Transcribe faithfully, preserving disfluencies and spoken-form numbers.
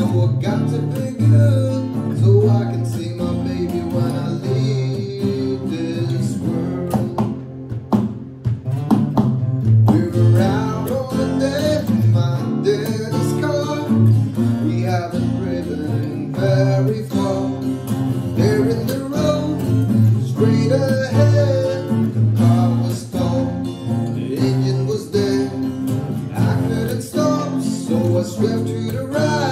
I got to be good so I can see my baby when I leave this world. We were out on a date in my daddy's car. We haven't driven very far. There in the road, straight ahead, the car was stalled, the engine was dead. I couldn't stop, so I swept to the right.